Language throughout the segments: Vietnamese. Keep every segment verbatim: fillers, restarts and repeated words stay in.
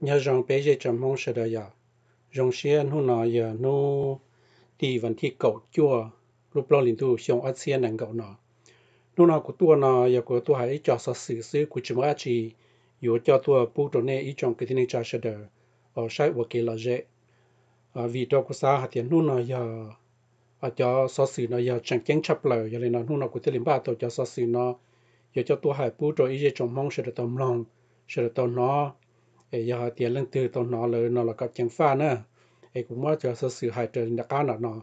nhớ rằng bây giờ chăm mong sẽ đời rong xe nu nọ giờ nu điวันที่เก่าจั่วรูปเราลินตูชงอัดเสียนังเก่าเนาะนูนอกูตัวนออยากกูตัวให้จอสสื่อซื้อกูจะมาจีอยู่จอตัวปูตัวเนี่ยอีจงกิตินิจาเสดอเออใช้ว่าเกลเจอ่าวีตัวกูสาหัดยันนูนอยาอาจจะสสื่อนอยาจังเก่งชับเลยอย่างเลยนะนูนอกูเตลิมบ้าตัวจะสสื่อนอยากจะตัวให้ปูตัวอีเจจงมองเสดตอมลองเสดตอนนอเออยาเตียนเรื่องตื่นตอนนอเลยนอแล้วก็จังฟ้าเนอะเอกูว่าจะสสื่อให้เจอนักการนอ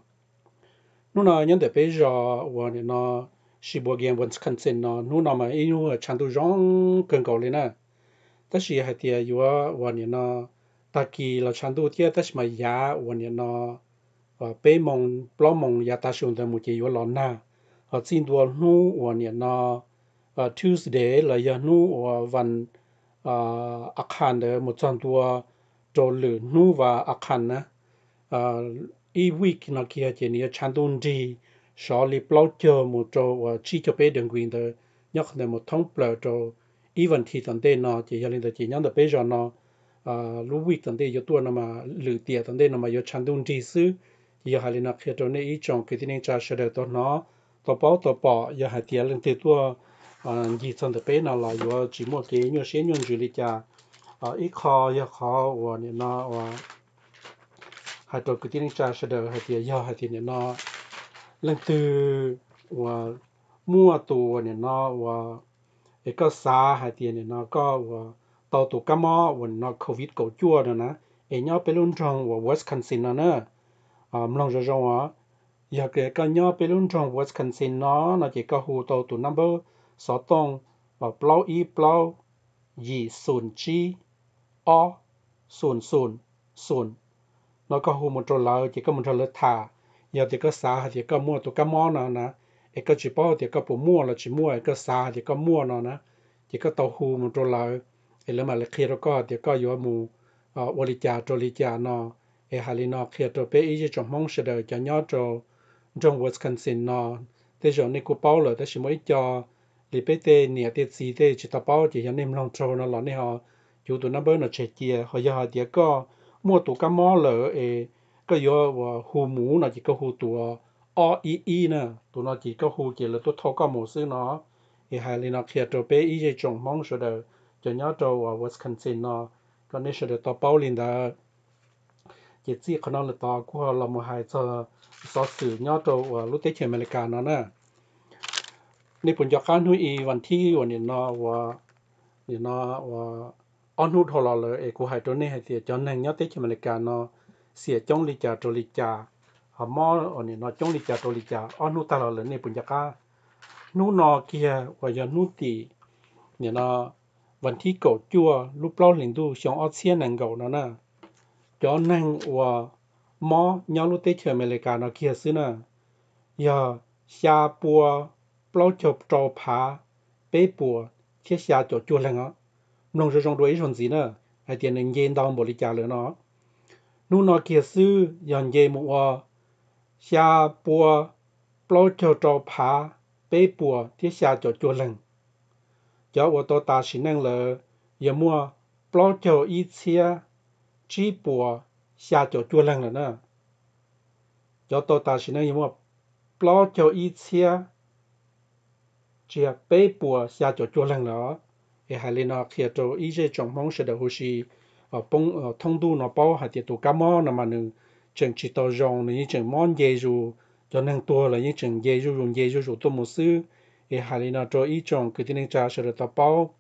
nu na nhân để bây giờ và nó chỉ bộ game vẫn cần xin nó nu na mà inu chẳng tu rong cần cầu lên nè tất nhiên hay thì yêu và nó ta kỳ là chẳng tu tiếc tất mà giá và nó và bé mong bao mong giá ta dùng để một cái yêu lon na họ xin đua nu và nó Tuesday là giờ nu vàวันอาคารเดอหมดจำตัวโจหรือนูว่าอาคารนะอีวิกนักเขียนเจนี่ชันตุนดีชอลิปลอเจอหมดโจว่าชีจะไปดึงวินเดอยักษ์เดหมดท้องเปล่าโจอีวันที่ตันเดนอจะยังเล่นแต่จีนั่นแต่ไปจอนอรู้วิกตันเดยตัวนมาหรือเตียตันเดนมายชันตุนดีซื้อยังหาลินักเขียนตัวนี้อีจงคือที่นี่จะเสด็จตัวน้อตัวเป้าตัวปอยังหาเตียเล่นตัวอ่ายี่สันแต่เป็นอะไรอยู่จีโมเกยเนี่ยเสียยนจุลิจาอ่าอีคอยคอว่าเนี่ยนะว่าหาตัวกุฏินิจาเสด็จหาเตียยาหาเตียเนี่ยนะเรื่องตัวว่ามั่วตัวเนี่ยนะว่าเอกสารหาเตียเนี่ยนะก็ว่าต่อตัวกัมมอวันนะโควิดเก่าจั่วนะนะเอ็งยอไปลุ่นจงว่าเวสคอนซินนะเนอะอ่ามลองจะจงว่าอยากเกิดก็ยอไปลุ่นจงเวสคอนซินเนาะนะจะก็หูตัวตัว number สอตรงว่าเปล่าอีเปล่ายี่ศูนย์จีอศูนย์ศูนย์ศูนย์แล้วก็หูมันตัวเราจะก็มันตัวเลือดถ่าอยากจะก็สาจะก็มั่วตัวก็มั่วเนาะนะเอกก็จีป้อจะก็ปุ่มมั่วแล้วจีมั่วเอกก็สาจะก็มั่วเนาะนะจะก็ตัวหูมันตัวเราเอแล้วมาเลยเคลียร์ก็จะก็อยู่มูอ่าวริจาตัวริจาเนาะเอฮาลีเนาะเคลียร์ตัวเป้อีจะจงมองเสด็จจะย่อตัวจงเวสคอนซินเนาะแต่จงในกูเป้าเลยแต่ชิมไม่จอ li pe te nia te si te chỉ tao bao chỉ cho nên lòng trâu nó lọ này họ chủ tụi nó bớt nó chạy chia họ giờ họ chỉ có mua tụ cá mò lỡ ê có giờ và hù mũ nó chỉ có hù tụ o i i nè tụi nó chỉ có hù chỉ là tụi thâu cá mũ xứ nó thì hai lần nó kia trâu bé ý chỉ trồng mong rồi đó cho nhớ trâu ở Wisconsin nó còn nếu rồi tao bao liền đó chỉ chỉ khả năng là tao cũng là một hai giờ so sử nhớ trâu ở lúc tết trên America nó nèนี่ปุ่นจะข้ามหุยวันที่วันนี้เนาะว่าเนี่ยเนาะว่าอันนู้นทอลเลยเอกูให้ตัวนี้ให้เสียจนหนึ่งยอดเตชิมรายการเนาะเสียจงลิจาตัวลิจาหามออันนี้เนาะจงลิจาตัวลิจาอันนู้นตลอดเลยนี่ปุ่นจะข้านู้นเนาะเกียว่าจะนู้นตีเนี่ยเนาะวันที่เก่าจั่วรูปเล่าหลิงดูชงออเซียนหนังเก่าเนาะนะจนหนึ่งว่ามอยอดลูกเตชิมรายการเนาะเกียซื้อนะอย่าชาปัวเปล่าจบจอผาเป้ปัวเทียชาจดจวนแล้วเนาะนงจะจงด้วยชนสีเนอะไอเดียนเย็นดาวบริจาเลยเนาะนู่นนอเกียซื้อยันเยมัวชาปัวเปล่าจบจอผาเป้ปัวเทียชาจดจวนแล้วเจ้าว่าตัวตาสินั่งเลยยมัวเปล่าจบอีเชียจีปัวชาจดจวนแล้วเนาะเจ้าตัวตาสินั่งยมัวเปล่าจบอีเชียchỉ bé bùa xa cho chua lăng đó, thì hai lần nó khi cho ý chế trong mong sẽ được hồi sinh ở bông ở thông tu nó bao hai tiệt tụ cá mò nó mà nương chừng chỉ tao rong này chừng món dê ru cho nên tua là những chừng dê ru dùng dê ru ru tôm một xứ thì hai lần nó cho ý trong cái tiếng trà sẽ được tao bao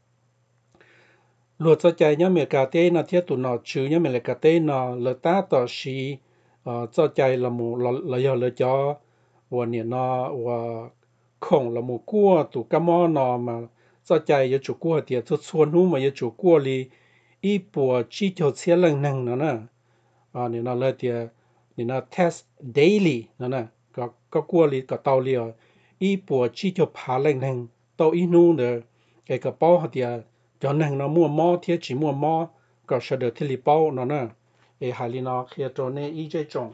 luật cho chạy nhá mẹ cà tê nó thiết tụ nó chữ nhá mẹ cà tê nó là ta tao xí ờ cho chạy là một là là giờ là cho và niệm nó và khổng là một cua tụ cá mò nọ mà cho chạy giờ chủ cua thì cho xuân hú mà giờ chủ cua li ít bùa chỉ cho xe lần năng nữa nè à nên nó là thì nên nó test daily nữa nè có có cua li có tàu li ít bùa chỉ cho phá lần năng tàu ít nu nữa cái cái bao thì cho năng nó mua mò thì chỉ mua mò có sẽ được thì li bao nữa nè cái hai li nó khi cho nên ít cái trồng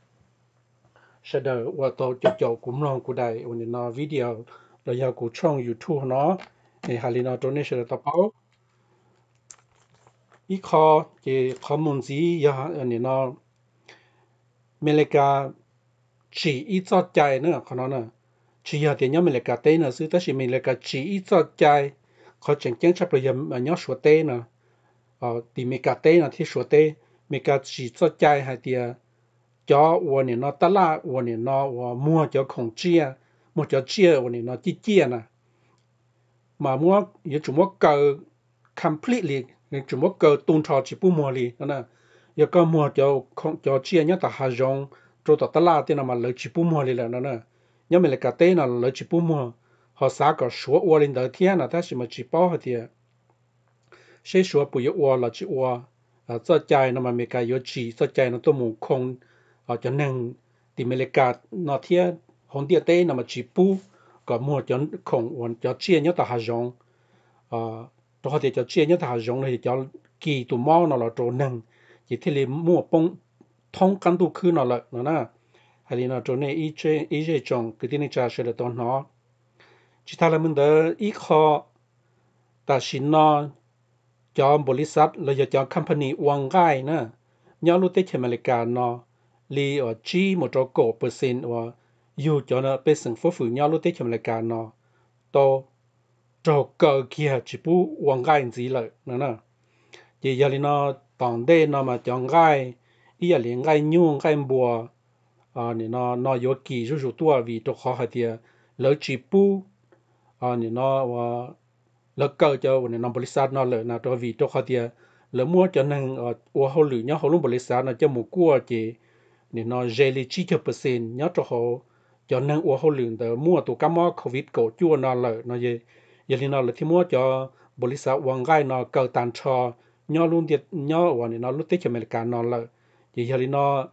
sẽ đỡ và tổ chức cho cũng lòng của đại ở nó video rồi giờ của trong YouTube nó thì hai lần nó cho nên sẽ tập báo ít khó thì khó muốn gì ya anh nó America chỉ ít cho chạy nữa khó nó nè chỉ là tiền nhóm America tên là sự tất nhiên America chỉ ít cho chạy khó chẳng chẳng chấp bây giờ mà nhớ số tên nè ờ thì America tên là thì số tên America chỉ cho chạy hay thì cho我呢那得啦我呢那我mua cho không chia mua cho chia我呢那chỉ chia nè mà mua giờ chúng mua cờ completely chúng mua cờ tuân theo chỉ bu mua li nè giờ có mua cho không cho chia nhá ta hà rong cho ta la thì mà lấy chỉ bu mua li là nè nhá mình là cái tên là lấy chỉ bu mua họ xã có số ô lên đầu tiên là ta chỉ mà chỉ bao thì sẽ số bù yếu ô là chỉ ô à cho chạy nó mà mình cái yếu chỉ cho chạy nó tôi muốn không ở cho nên thì mình là cái nó thiên hồn địa tên nó mà chỉ bu có mua cho không hoàn cho chia nhá ta hà rong ờ đó thì cho chia nhá ta hà rong thì cho kỳ tụ mò nó là chỗ nâng chỉ thì là mua bông thông căn tu khứ nó là nó nè hay là nó chỗ này ý chế ý chế trồng cái tiếng trả sẽ là tao nó chỉ ta là mình đỡ ý khó ta xin nó cho bổ lý sát là cho company uang gai nè nhớ lúc tết mà lại cả nó li ở chi một chỗ cổ percent và dù cho nó bên sừng phố phủ nhớ lúc tết mà lại cả nó to chỗ cờ kia chỉ bu uang gai gì lợi nữa nè chỉ giờ nó tòng đây nó mà chọn gai ý là liền gai nhung gai bùa à nè nó nó có kỳ rủ rủ tua vì chỗ khó hạt tiền lỡ chỉ bu à nè nó và lỡ cơ cho nè nó bồi sát nó lỡ nào cho vì chỗ khó tiền lỡ mua cho nên ở ở hậu lử nhá hậu luôn bồi sát nó cho một cua chỉ nè nó jelly chỉ cho percent nhá cho họ cho nên ở hậu lử đó mua tụ cam mò covid cổ chua nó lỡ nó gì giờ nó là thì mua cho bồi sát quăng gai nó cơ tàn cho nhá luôn tiệt nhá và nè nó lúc tết cho mình cả nó lỡ chỉ giờ nó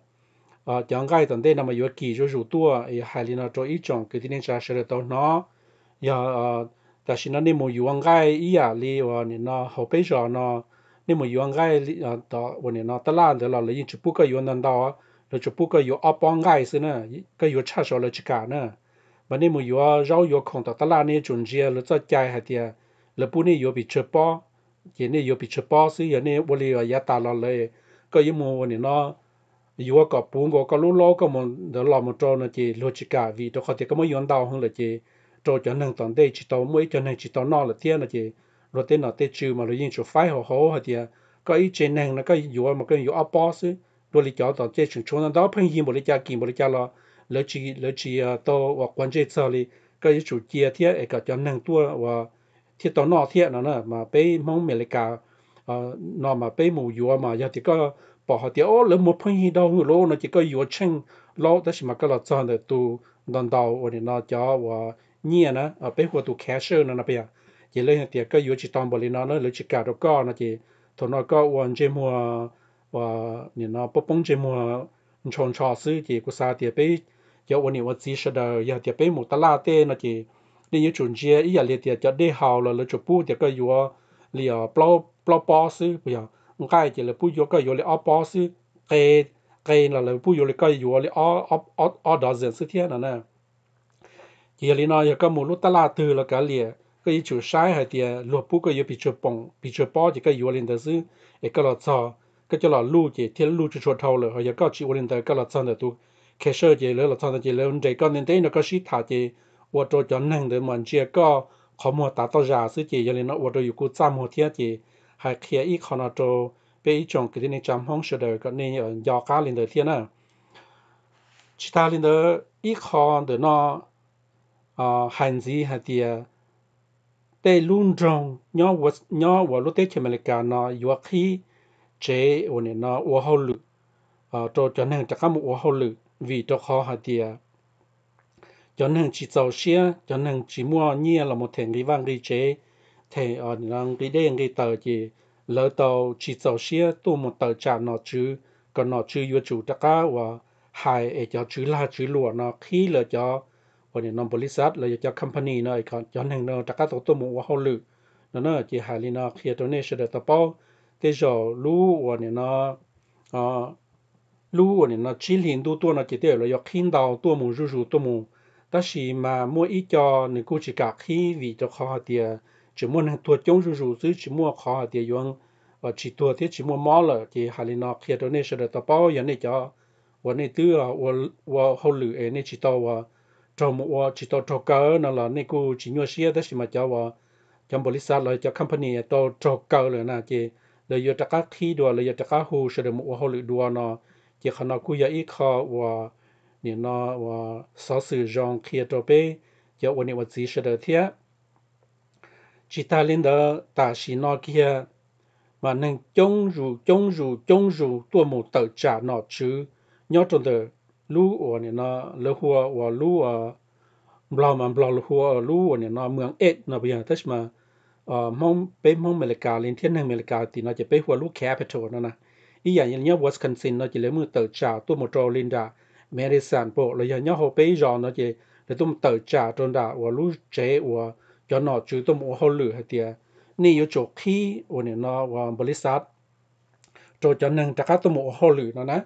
ờ chẳng gai tận đây nằm ở dưới kỳ rồi rủ tua ấy hai lần nó cho ít chọn cái tin trả sẽ được nó giờ ờ ta xin nó nên một yuan gai ý à li và nó hậu bây giờ nó nên một yuan gai ờ đó và nó ta lan được là lấy chụp bút cái yuanนั่น đó rồi chụp bút cái yuan áp băng gai xí nè cái yuan cha số là chỉ cả nè và nên một yuan rau yuan không ta ta lan này chuẩn chia rồi cho chạy hay tiệt rồi bút này yuan bị chụp bao cái này yuan bị chụp bao xí giờ này bút này yuan ta là lấy cái yuan mua nó yếu có bún có có lúa lúa có một đợt làm một trâu nó chỉ logica vì tôi có thể có mấy yon đào hơn là chỉ trâu cho nên tận đây chỉ tàu mấy cho nên chỉ tàu nọ là thiên là chỉ rồi tên là tên trừ mà rồi yên chỗ phái họ họ hay thì có ý trên nền nó có yếu mà cái yếu áp bó xứ rồi lý cho tàu chế chúng chúng nó phân hiến một lý cha kim một lý cha là lỡ chỉ lỡ chỉ tàu hoặc quan chế sở li cái ý chủ chia thiên ấy cả cho nên tua và thiết tàu nọ thiên nó nè mà bây mong mấy cả nọ mà bây mù yếu mà giờ thì có bỏ họ thì ô lỡ một phong hi đâu người lô nó chỉ có yếu chân lô đó chỉ mà cái là chọn để tu đòn đầu rồi nó cho và nhia nè ở bên của tu cashier nó bây giờ chỉ lấy thì cái yếu chỉ tòng bỏ lên nó nó lấy chỉ cả đâu có nó chỉ thôi nó có hoàn chế mua và nhìn nó bốc bông chế mua chọn chọn sư chỉ có sao thì bây giờวันนี้ว่าจีสดอยากจะไปหมดตลาดเต้นะจีนี่ยังจุนเจียอีอยากเรียนจะได้หาวแล้วแล้วจะพูดแต่ก็อยู่เรียเปล่าเปล่าปอซื้อไปอย่างngay chỉ là bùi vô cái vô là áo bó sư cái cái là là bùi vô là cái vô là áo áo áo áo đỏ dần sư thiên là nè chỉ là nó có một lúc ta la từ là cái liền cái chủ sai hay thì lúa bùi cái vô bị chụp bông bị chụp bó thì cái vô lên đó sư cái là sao cái cho là lúa chỉ thiên lúa chỉ chụp thâu rồi hay có chỉ vô lên đó cái là sao là tu cái sơ chỉ là là sao chỉ là cái con nên thế nó có sĩ thả chỉ vô cho cho năng để mình chỉ có khó mua ta tao giả sư chỉ là nó vô cho อยู่ กู chăm một thiên chỉ hay kia ít khó nào cho bây trong cái này chăm không sửa được cái này ở do cá lên đời thiên à chỉ ta lên đời ít khó để nó hành gì hay thì tây luôn trong nhớ vật nhớ vật lúc tết mình cả nó yếu khi chế ở này nó ở hậu lực cho cho nên chắc một ở hậu lực vì cho khó hay thì cho nên chỉ giàu xe cho nên chỉ mua nhia là một thằng cái vang cái chế thì ở năng cái đen cái tờ chỉ lỡ tàu chỉ giàu xe tu một tờ trả nó chứ còn nó chứ yếu chủ tất cả và hai ở cho chứ là chứ lúa nó khi là cho và nó bổ lý sát là cho company nó còn cho nên nó tất cả tổ tu một hậu lực nó nó chỉ hai li nó khi tôi nên sẽ được tập bao thế rồi lú và nó ờ lú và nó chỉ liền tu tu nó chỉ để là do khi đào tu một rú rú tu một ta chỉ mà mua ít cho nên cũng chỉ cả khi vì cho khó thì chỉ muốn thua chống rủ rủ chứ chỉ mua khó thì dùng và chỉ tua thế chỉ mua mỏ là chỉ hà linh nó kia đó nên sẽ được tao bao giờ này cho và này tư là và và hậu lử ấy này chỉ tao và trong và chỉ tao cho cỡ nó là này cô chỉ nhua xia đó mà cho và trong bөлi sát là cho company tao cho cỡ rồi nè chỉเลยอยู่จากที่ดัวเลยอยู่จากหูเสด็จมัวเขาหรือดัวเนาะที่ขณะกูอยากอีกข้อว่าเนี่ยเนาะว่าสอสื่อจงเขียนตัวไปจะวันนี้วันที่เสด็จเทียจิตาลินเดอตาชีนอเกียmà nên chống rù chống rù chống rù tua một tờ trả nọ chứ nhớ trong tờ lú ở này nó lú hùa và lú ở blau mà blau lú hùa lú ở này nó mường ết nó bây giờ thế mà ờ mong bên mong America lên thiên hàng America thì nó chỉ bên hùa lú capital nó nè ý dạng như Wisconsin nó chỉ lấy một tờ trả tua một trò lên ra Madison bộ là nhớ hồ bên giò nó chỉ để tua một tờ trả trong đó và lú chế và cho nó chứ tua một hồ lửa hay tiệtนี่อยู่จุดที่วันนี้เนาะว่าบริษัทโจทย์จะหนึ่งจะเข้าตัวหมู่ฮอลล์เนาะนะ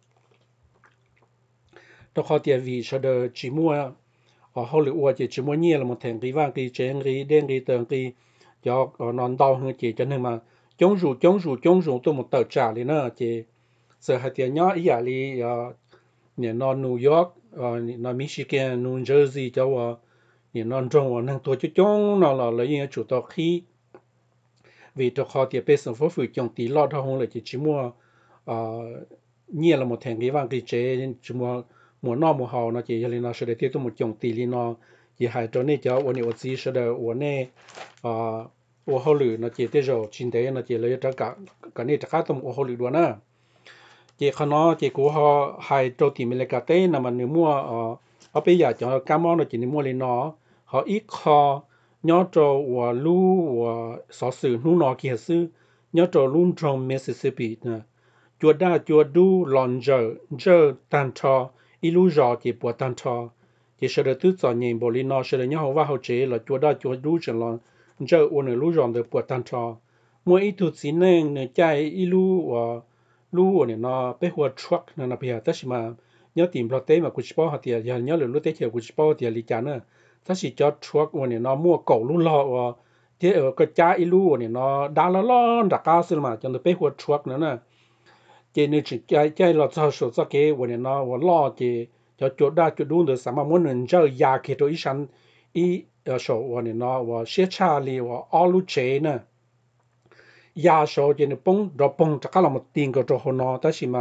ตัวเขาเตียวีเฉดจิมัวอ๋อฮอลล์ว่าจะจิมัวเนี่ยเรามาแทงกีว่างกีเจงกีเด้งกีเติงกียอกนอนดาวเฮือจีจะหนึ่งมาจงรูจงรูจงรูตัวหมู่เติร์จ่าเลยเนาะจีเสือหัดเตียนย่ออีหยาลีเนี่ยนอนนิวยอร์กนอนมิชิแกนนิวเจอร์ซีเจ้าว่าเนี่ยนอนตรงว่าหนึ่งตัวจุดจงนอนเราเลยยังจุดต่อขี้vì cho họ thì bây giờ phố phường trồng tí lót họ không là chỉ chỉ mua nhiều là một thành cái vàng cái chế chỉ mua mua nọ mua hào nó chỉ là nó sẽ để tiếp tục một trồng tí li nó chỉ hai chỗ này choวันนี้วันที่sẽ đểวันนี้อ่าวันเขาหรือnó chỉ tới rồi chín thế nó chỉ lấy cho cả cái này chắcต้องวันเขาหรือด้วยนะchỉเขาnó chỉ của họ hai chỗ tí mình lấy cái tế là mình nếu mua ở bây giờ cho cá món nó chỉ nếu mua lên nó họ ít kho nhớ cho và lu và sở sử nu nọ kia sư nhớ cho luôn trong Mississippi nè chùa đa chùa du lòn giờ giờ tan thọ ilu giờ chỉ bỏ tan thọ chỉ sẽ được tứ giờ nhìn bộ liên nó sẽ được nhớ họ vào họ chế là chùa đa chùa du chẳng lòn giờ uốn lu giờ được bỏ tan thọ mỗi ít chút xíu nên nè chạy ilu và lu này nó bé hoa truck nè nó bây giờ tất mà nhớ tìm lo tế mà cũng bao hạt tiền nhớ là lúc tế chiều cũng bao tiền lý trả nữaถ้าสิจอดทรัควันนี้เนาะมั่วเก่าลุ่นล้อว่าที่เออก็จ้าอีลู่วันนี้เนาะดาละล้อดักก้าวซื้อมาจนไปหัวทรัคนั่นน่ะเจนี่จิใจใจเราจะสุดสักเกวันนี้เนาะว่าล้อเจจะจุดได้จุดดูเดือดสามารถมุ่งหนึ่งเจอยาเกตัวอีฉันอีเออโชวันนี้เนาะว่าเชี่ยชาลีว่าอลูเจน่ะยาโชเจนี่ปงดอกปงจะก้าวเรามาตีนกับตัวหัวเนาะแต่สิมา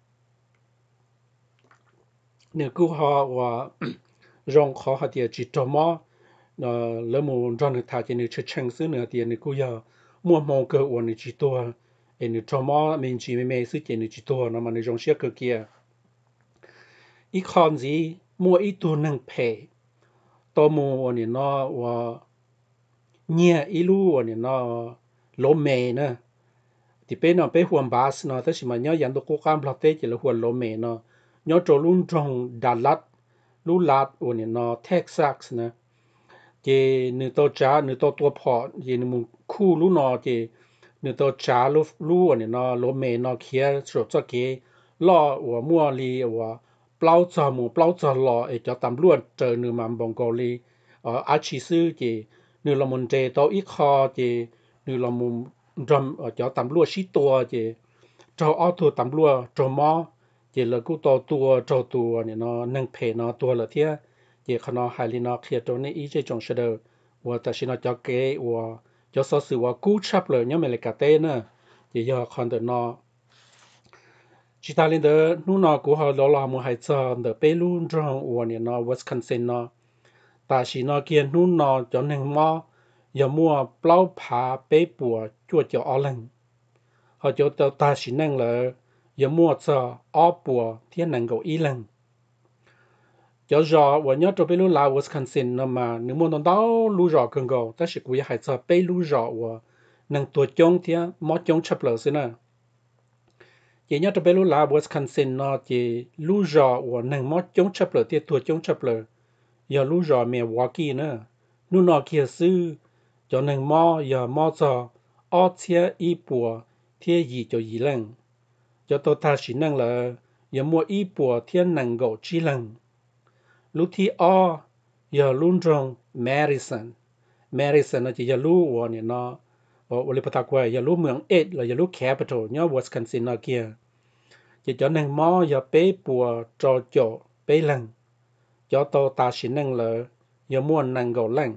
เนี่ยกูฮะว่าrong khó hạt tiền chỉ cho mò lỡ một rong được thà chỉ nên chơi chăng xứ nữa tiền này cũng giờ mua mong cơ uốn này chỉ tua em cho mò mình chỉ mấy mấy xứ tiền này chỉ tua nó mà này rong xia cơ kia ít con gì mua ít tu nâng phe to mua này nó và nhẹ ít lu này nó lỗ mè nữa thì bên nó bên huam bass nó tới mà nhớ dàn đồ cố cam lót tết chỉ là huam lỗ mè nó nhớ trâu luôn trong Đà Lạt lu lạtวันนี้เนาะเท็กซัสนะเจนึตัวจ้านึตัวตัวพอเจนึมุคู่ลูนอเจนึตัวจ้าลูลูวันนี้เนาะโลเมเนาะเขียสดจะเกล่อว่ามัวลีว่าเปล่าจอมูเปล่าจอลอเอจะตำรวจเจอนึมันบงกอลีเอ่ออาชีซื้อเจนึละมุนเจตัวอีคอเจนึละมุนจอมเอ่อจะตำรวจชี้ตัวเจเจ้าเอาตัวตำรวจจอมอchỉ là cú to tua trâu tua này nó nâng phê nó tua là thế chỉ khi nó hai linh nó kia trâu này ý chỉ trong sẽ được và ta xin nó cho cái và cho số sự và cú chấp lời nhớ mình là cả tên nữa chỉ giờ còn được nó chỉ ta lên đó nu nó của họ đó là một hai giờ được bé luôn trong và này nó Wisconsin nó ta xin nó kia nu nó cho nên mò giờ mua plau phá bé bùa chua cho ở lần họ cho ta xin năng là giờ mua cho ở bùa thiên năng cầu ý lần cho rõ và nhớ cho bé lu là Wisconsin nó mà nếu muốn đó lu rõ cần cầu ta sẽ quý hay cho bé lu rõ và năng tuổi chống thì mót chống chấp lỡ xí nè chỉ nhớ cho bé lu là Wisconsin nó chỉ lu rõ và năng mót chống chấp lỡ thì tuổi chống chấp lỡ giờ lu rõ mẹ hoa kỳ nữa nu nó kia sư cho năng mót giờ mót cho ở thiên ý bùa thiên gì cho ý lần cho tôi ta chỉ năng là giờ mua ý bùa thiên năng cầu chi lần lúc thì ở giờ luôn trong Madison Madison nó chỉ giờ lúc này nó ở ở Port Harcourt giờ lúc mường ết là giờ lúc capital nhớ Wisconsin nó kia chỉ cho nên mò giờ bé bùa trò chỗ bé lần cho tôi ta xin năng là giờ muốn năng gạo lăng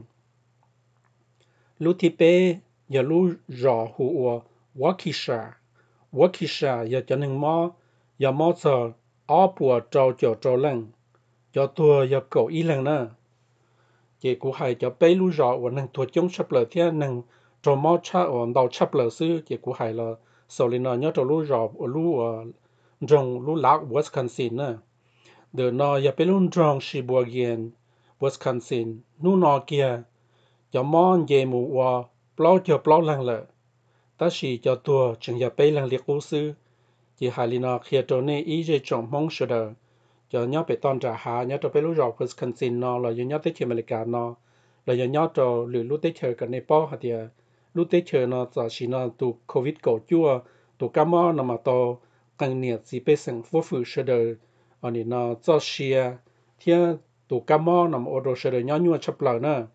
lúc thì bé giờ lúc rõ hùa Waukesha Waukesha giờ cho nên mò giờ mò giờ ở bùa trò chỗ trò lăng cho tôi giờ cậu ý lần nữa chỉ cũng hay cho bé lúc rõ và năng thuộc chống sắp lờ thế năng cho mò cha ở đầu sắp lờ sư chỉ cũng hay là sau này nó nhớ cho lúc rõ lúc trong lúc lạc Wisconsin nữa de nó giờ bé lúc trong Sheboygan Wisconsin nu nó kia cho mò về mù và bao cho bao lần lợ ta chỉ cho tôi chừng giờ bé lần liệt cố sư chỉ hay là nó khi cho nên ý gì trong mong sợ đời cho nhớ về toàn trả hạ nhớ cho bé lúc rồi Wisconsin nó là nhớ tới chuyện America nó là nhớ cho lũ lúc tới chơi cái này bao hạt địa lúc tới chơi nó giờ chỉ nó tụ Covid cổ chua tụ cam mo nó mà to càng nhiệt chỉ bé sinh phổ phụ sợ đời anh ấy nó cho xia thì tụ cam mo nó mà ô đồ sợ đời nhớ nhua chấp lời nữa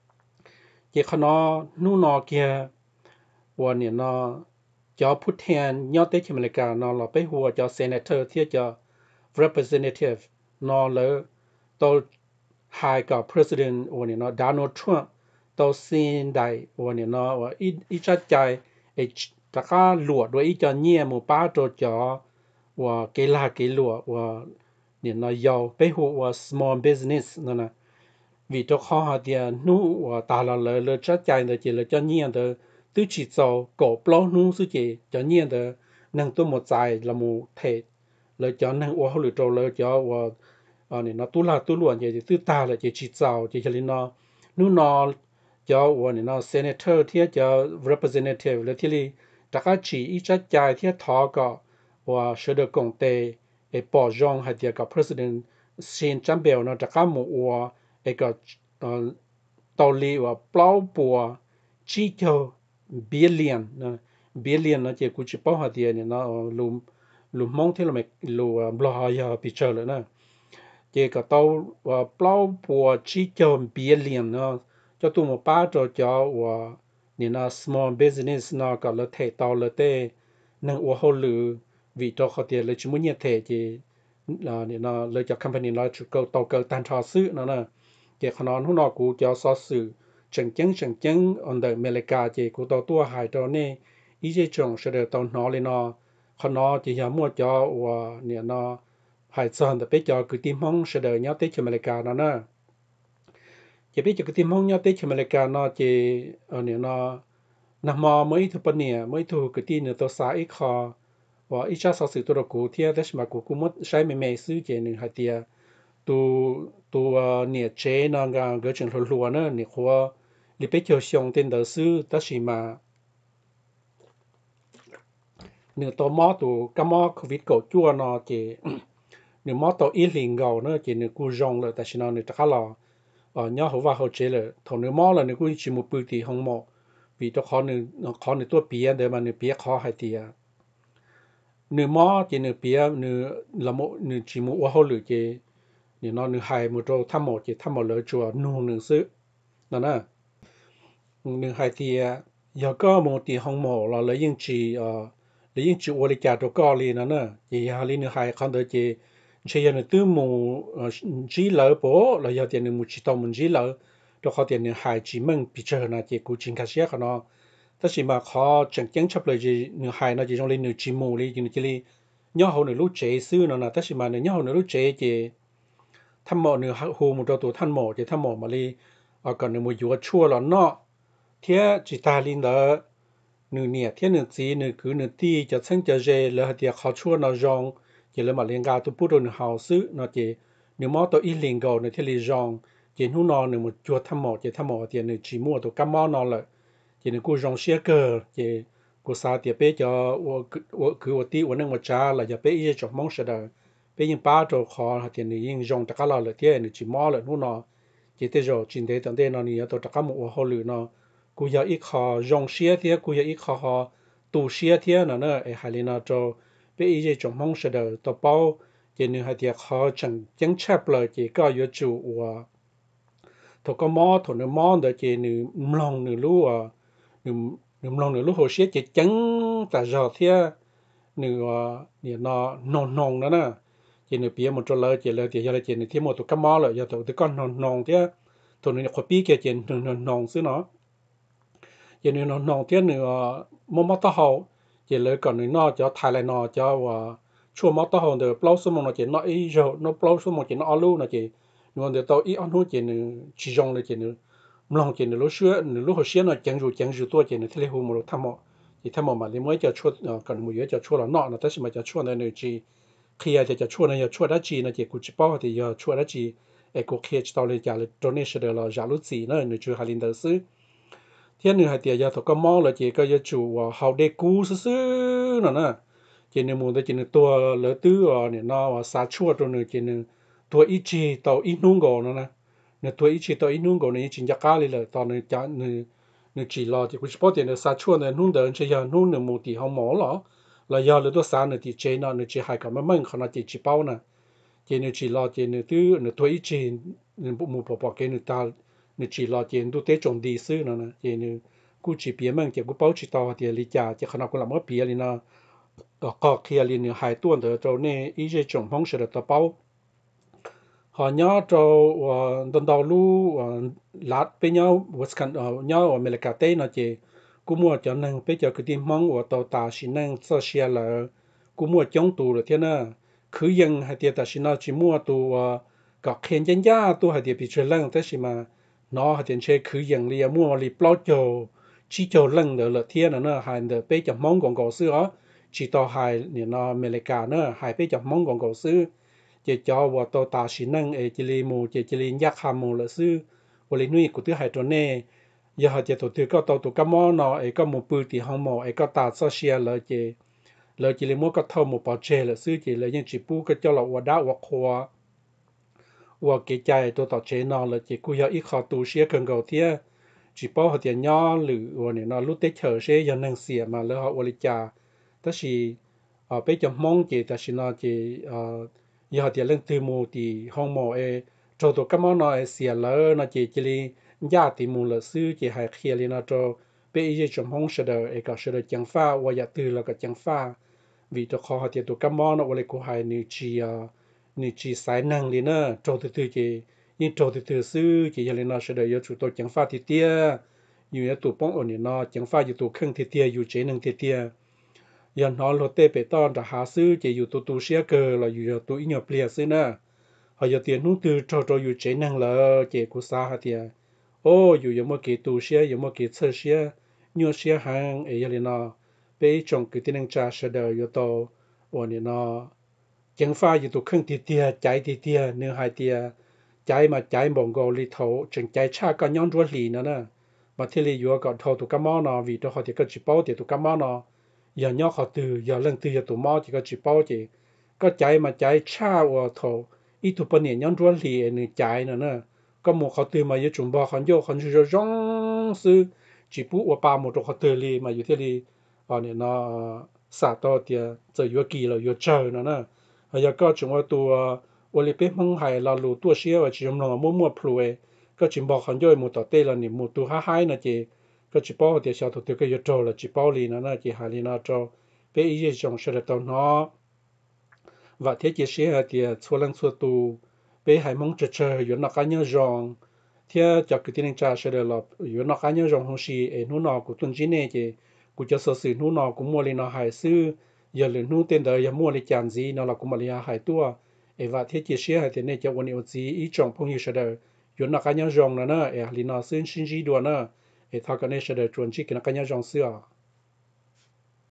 chỉ khi nó nu nó kiaวันนี้เนาะจะพูดแทนยอดเตชิมเลกาเนาะเราไปหัวจะเซเนเตอร์ที่จะ representative เนาะแล้วตัวไฮกับ president วันนี้เนาะ Donald Trump ตัวซีนได้วันนี้เนาะว่าอีอีจัดใจไอ้ตะก้าหลวดว่าอีจะเงียหมู่ป้าตัวจะว่าเกลาเกลัวว่าเนี่ยเนาะยาวไปหัวว่า small business นั่นนะvì cho khó hạt tiền nu và ta là lời lời chắc chắn là chỉ là cho nhiên的tôi chỉ cho cổ bao nu sự chỉ cho nhiên的năng tôi một dài là một thể lời cho năng ô hậu trâu lời cho và à này nó tu là tu luận vậy thì tôi ta là chỉ chỉ cho chỉ cho nên nó nu nó cho và này nó senator thì cho representative là thì li tất cả chỉ ít chắc chắn thì thọ có và sẽ được công tế để bảo rong hạt tiền cả president xin chăm bèo nó tất cả một vàไอ้ก็ตอลีว่าเปล่าปัวจีเจอบิลเลียนนะบิลเลียนนะเจ้ากูจะป้องหาเดียเนี่ยนะลุมลุมมองที่เราไม่ลุมบลายาพิจารณานะเจ้าก็ตัวว่าเปล่าปัวจีเจอบิลเลียนนะจะตัวมาป้าจะจะว่าเนี่ยนะ small business นะก็เลยเทต่อเลยเต้นั่งว่าเขาลือวิจารณ์เขาเดียเลยชิมุเนี่ยเทเจ้าเนี่ยนะเลยจาก company เราจะเกิดต่อเกิดตันทอซื้อนะนะเจ้าขนอนหุ่นอกูจะสอสื่อจังจังจังจังอันเดอเมริกาเจ้ากูตัวตัวหายตัวนี้อีเจจงเสด็จตอนนอเลยนะขนอจะยามัวจะว่าเนี่ยนะหายซ้อนแต่ไปจะคือทีมห้องเสด็จเนาะเตชอเมริกานะนะจะไปจะคือทีมห้องเนาะเตชอเมริกานะเจ้าเนี่ยนะนำมาไม่ถูกปนเนี่ยไม่ถูกคือทีเนี่ยตัวสายอีกคอว่าอีชาสอสื่อตัวกูเทียแต่สมัยกูกูมัดใช้ไม่ไม่ซื้อเจหนึ่งหายเตียตัวตัวเนี่ยเจนงานก็จึงรัวๆนะเนี่ยว่าลิเปเชียวชงเต็นเดอซื้อแต่สิมาเนี่ยตัวมอตัวก็มอโควิดก็จั่วเนาะเจเนี่ยมอตัวอีลิงเกาเนาะเจเนี่ยกูจงเลยแต่สินะเนี่ยตะข้าเราเอ่อเนี่ยเขาว่าเขาเจเลยถอนเนี่ยมอเลยเนี่ยกูชิมุปืนตีห้องมอvìตัวเขาเนี่ยเขาเนี่ยตัวเปียเดี๋ยวมันเนี่ยเปียเขาให้เตียเนี่ยมอเจเนี่ยเปียเนี่ยละโมเนี่ยชิมุว่าเขาหรือเจเนี่ยนอนหนึ่งหายหมดเราทำหมดจะทำหมดเลยจัวนูหนึ่งซื้อนั่นนะหนึ่งหายที่ยาก็โมตีห้องหมอเราเลยยิ่งจีเอ่อเลยยิ่งจีวอลิจาตัวก็เลยนั่นนะจีฮาลีหนึ่งหายคันเดอจีเชียนตื้อหมูเอ่อจีเหล่าโปเราอยากเตียนหนึ่งมูจีตอมันจีเหล่าตัวเขาเตียนหนึ่งหายจีมึงพิจารณาจีกูจิงคาเชียเขาเนาะแต่สิมาขอจังจังชับเลยจีหนึ่งหายเนาะจีจงเลยหนึ่งจีมูเลยจีหนึ่งจีเลยย่อเขาหนึ่งรู้เจซื้อเนาะนะแต่สิมาหนึ่งย่อเขาหนึ่งรู้เจจีท่านหมอหนึ่งหูมุตัวตัวท่านหมอจะท่านหมอมาเลยเอาก่อนหนึ่งมืออยู่ชั่วแล้วเนาะเทียจิตาลินเดอหนึ่งเนี่ยเทียหนึ่งสีหนึ่งคือหนึ่งที่จะเส้นจะเจแล้วเดียเขาชั่วเนาะจงจะเลยมาเลี้ยงกาตัวผู้โดนเฮาซื้อเนาะเจหนึ่งหมอตัวอีลิงเกาในที่ลีจงเจหูนอนหนึ่งมือจัวท่านหมอจะท่านหมอเดียหนึ่งจีมัวตัวกัมมอนอนเลยเจหนึ่งกูจงเชียเกอร์เจกูซาเดียเป้จะว่าคือว่าตีวันนึงว่าจ้าแล้วจะเป้อีจะจบมองเสด็จbây giờ ba chỗ khó hạt tiền nàyยังdùng tất cả là lợi thế này chỉ mò lợi nó chỉ tới rồi chỉ để tận đây nó này tôi tất cả một hồ lửa nó cú giờ ít khó dùng xe thế cú giờ ít khó tụ xe thế nó nữa ai hay là cho bây giờ trong mong sẽ được tôi bao chỉ nếu hạt tiền khó chẳng chẳng chấp lời chỉ có yếu chủ và tôi có mò tôi nó mò được chỉ nếu lòng nếu lúa nếu nửa lòng nửa lúc hồ xía chỉ trắng tại giờ thia nửa nửa nó non non đó nè chỉ nửa bia một chỗ lơ chỉ lơ thì giờ là chỉ nửa thêm một tụ cam mò rồi giờ tụ tụ con non non thia tụ nửa khó bí kia chỉ nửa nửa non xứ nó chỉ nửa non non thia nửa mò mò tao hậu chỉ lơ còn nửa nó cho thái lại nó cho và chua mò tao hậu nửa bao số một nó chỉ nó ý rồi nó bao số một chỉ nó alu nó chỉ nửa nửa tao ý ăn hút chỉ nửa chỉ rong là chỉ nửa lòng chỉ nửa lúc xưa nửa lúc hồi xưa nó chẳng rồi chẳng rồi tua chỉ nửa thế hồ một tham mò chỉ tham mò mà nếu mới cho chua còn một giờ cho chua là nọ nó tới mà cho chua này nửa chỉ khi à cho chua này giờ chua đã chỉ nó chỉ cụ chỉ bao thì giờ chua đã chỉ ai cụ khi cho tao lấy trả lại donation là trả lúc gì nữa nửa chưa hai linh đầu xứ thiên nửa hai tiền giờ tao có mò là chỉ có giờ chủ hậu đề cú xứ xứ nữa nè chỉ nửa muốn tới chỉ nửa tua lỡ tứ nửa nó xa chua rồi nửa chỉ nửa tua ít chỉ tao ít nung gò nữa nè nửa tua ít chỉ tao ít nung gò nửa chỉ giá là tao nửa giá nửa nửa chỉ lo thì cũng chỉ bảo tiền nửa xa chua nửa nung đợn chỉ giờ nung nửa một tỷ không mỏ lỏ là giờ là tôi xa nửa thì chế nó nửa chỉ hai cái mà mình không là chỉ chỉ bao nè chỉ nửa chỉ lo chỉ nửa tứ nửa tua ít chỉ nửa bộ một bộ bộ cái nửa ta nửa chỉ lo chỉ nửa tế trồng đi xứ nữa nè chỉ nửa cú chỉ bia mình chỉ cú bao chỉ tao thì lý trả chỉ khả năng cũng làm mất bia liền nó có kia liền nửa hai tuần rồi cho nên ý chỉ trồng phong sẽ được tao bao họ nhớ cho đồn đầu lu lát với nhau Wisconsin nhau ở America tây nó chỉ cú mua cho nên bây giờ cái tim mong ở tàu ta xin nên social là cú mua chống tù rồi thế nào cứ dân hay tiệt ta xin nó chỉ mua tù có khen chân giá tù hay tiệt bị chơi lăng thế mà nó hay tiệt chơi cứ dân liền mua li bao cho chỉ cho lăng được là thế nữa hay được bây giờ mong còn có xưa chỉ tàu hay nó America nữa hay bây giờ mong còn có xưa chỉ cho vào tàu ta xin năng ở chỉ li mù chỉ chỉ li nhắc ham mù là sư, và li nuôi của thứ hai chỗ này, giờ họ chỉ tổ chức có tàu tụ cam mò nó ở có một bự thì hàng mò ở có ta social là chỉ là chỉ li mua có thâu một bao chế là sư chỉ là những chỉ bu cái cho là vào đá vào khoa, vào cái trái tàu tàu chế nó là chỉ cứ giờ ít khó tu sửa cần cầu thia, chỉ bao họ tiền nhỏ lử vào này nó lúc tết chờ sẽ giờ năng xỉa mà lỡ họ vào li trả, đó là ở bây giờ mong chỉ ta xin nó chỉ giờ thì lên từ mù thì không mò e cho tụi các món nó xỉa lỡ nó chỉ chỉ li giá thì mù là sư chỉ hay kia li nó cho bây giờ trong không sẽ được e cả sẽ được chẳng pha và giờ từ là cái chẳng pha vì tụi họ thì tụi các món nó lại cũng hay như chỉ như chỉ sai năng li nữa cho từ từ chỉ nhưng cho từ từ sư chỉ giờ li nó sẽ được giờ chủ tôi chẳng pha thì tia như tụi bông ở nó chẳng pha như tụi khăng thì tia như chế năng thì tia giờ nó lột tê bê tông đã hạ sư chỉอยู่ตัวตัวเสียเกอlàอยู่ตัวอีกอย่างเปลี่ยนซึ่งนะhọ giờ tiền nung từ cho choอยู่chế năng là chỉ của sa hả tiền ôอยู่ยังmột cái tu siaยังmột cái sơ sia nhiều sia hàng ấy giờ nó bây trong cái tiền năng trả sẽ đượcอยู่ตัววันนี้nó chẳng phảiอยู่ตัวครึ่งตีเตียใจตีเตียเนื้อหายเตียใจมาใจมองก็ลิโถจังใจชาก็ย้อนรัวหลีนะนะมาที่ลีอยู่ก็ทอตัวกำมอนะvìตัวเขาที่ก็จีบเอาที่ตัวกำมอนะgiờ nhỏ họ từ giờ lần từ giờ tụi mò chỉ có chỉ bao chỉ có trái mà trái cha ở thầu ít tụi bên này nhon ruột lì này trái nữa nè có một họ từ mà giờ chúng bao họ vô họ cho rong sư chỉ bút ở ba một chỗ họ từ lì mà như thế lì ở này nó xả to thì giờ vừa kỳ là vừa chờ nữa nè bây giờ có chúng ở tụi ở lì bên mông hải là lù tua xía và chỉ trong nó mua mua plue có chỉ bao họ vô một tờ tê là niệm một tụi hai hai nè chịก็จีบเอาเดี๋ยวชาวตัวก็ยโจละจีบเอาลีนะนะจีหาลีนะโจไปอีเจงเสด็จตอนน้อว่าเทียจีเสียเดี๋ยวชัวลังชัวตูไปหายมงจะเจออยู่นอกกันยังจงเทียจากกิตินึงจ่าเสด็จหลับอยู่นอกกันยังจงหงสีเอ็นู้นอกูตุนจีเน่จีกูจะสื่อนู้นอกูมัวลีนอหายซื้ออย่าลืมนู้นเต้นเดียอย่ามัวลีจานซีนอละกูมาลีหายตัวเอว่าเทียจีเสียเดี๋ยวเนี่ยจะวันนี้วันจีอีจงพงอยู่เสด็จอยู่นอกกันยังจงนะนะเอลีนอซื้อชินจีดัวนะเอทากันเนี่ยเสด็จจวนจีกันกันยังจงเสือ